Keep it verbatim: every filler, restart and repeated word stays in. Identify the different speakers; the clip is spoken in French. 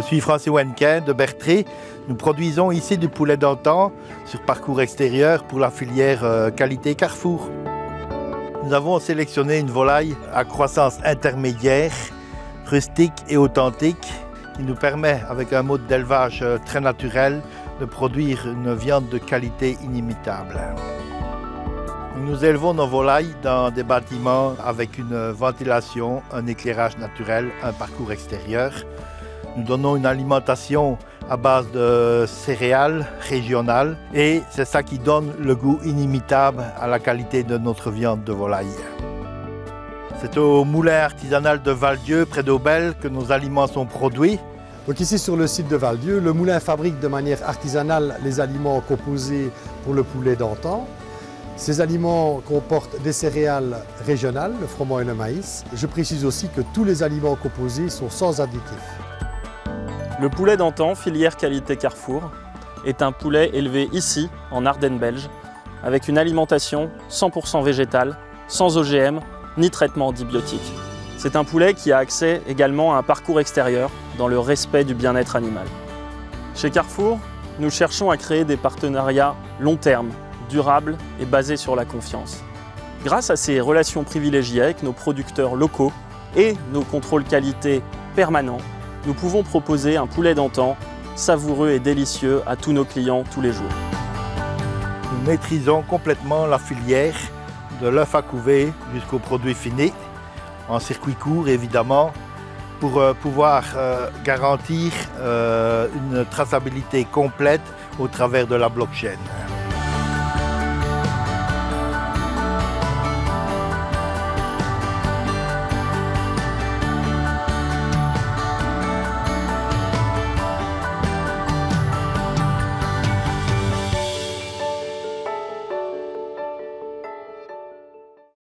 Speaker 1: suis Francis Wenquin de Bertré. Nous produisons ici du poulet d'antan sur parcours extérieur pour la filière euh, qualité Carrefour. Nous avons sélectionné une volaille à croissance intermédiaire, rustique et authentique, qui nous permet, avec un mode d'élevage euh, très naturel, de produire une viande de qualité inimitable. Nous élevons nos volailles dans des bâtiments avec une ventilation, un éclairage naturel, un parcours extérieur. Nous donnons une alimentation à base de céréales régionales et c'est ça qui donne le goût inimitable à la qualité de notre viande de volaille. C'est au moulin artisanal de Val-Dieu, près d'Aubel, que nos aliments sont produits.
Speaker 2: Donc ici sur le site de Val-Dieu, le moulin fabrique de manière artisanale les aliments composés pour le poulet d'antan. Ces aliments comportent des céréales régionales, le froment et le maïs. Je précise aussi que tous les aliments composés sont sans additifs.
Speaker 3: Le poulet d'antan, filière qualité Carrefour, est un poulet élevé ici, en Ardennes belge, avec une alimentation cent pour cent végétale, sans O G M ni traitement antibiotique. C'est un poulet qui a accès également à un parcours extérieur dans le respect du bien-être animal. Chez Carrefour, nous cherchons à créer des partenariats long terme, durables et basés sur la confiance. Grâce à ces relations privilégiées avec nos producteurs locaux et nos contrôles qualité permanents, nous pouvons proposer un poulet d'antan savoureux et délicieux à tous nos clients tous les jours.
Speaker 1: Nous maîtrisons complètement la filière de l'œuf à couver jusqu'au produit fini, en circuit court évidemment, pour euh, pouvoir euh, garantir euh, une traçabilité complète au travers de la blockchain.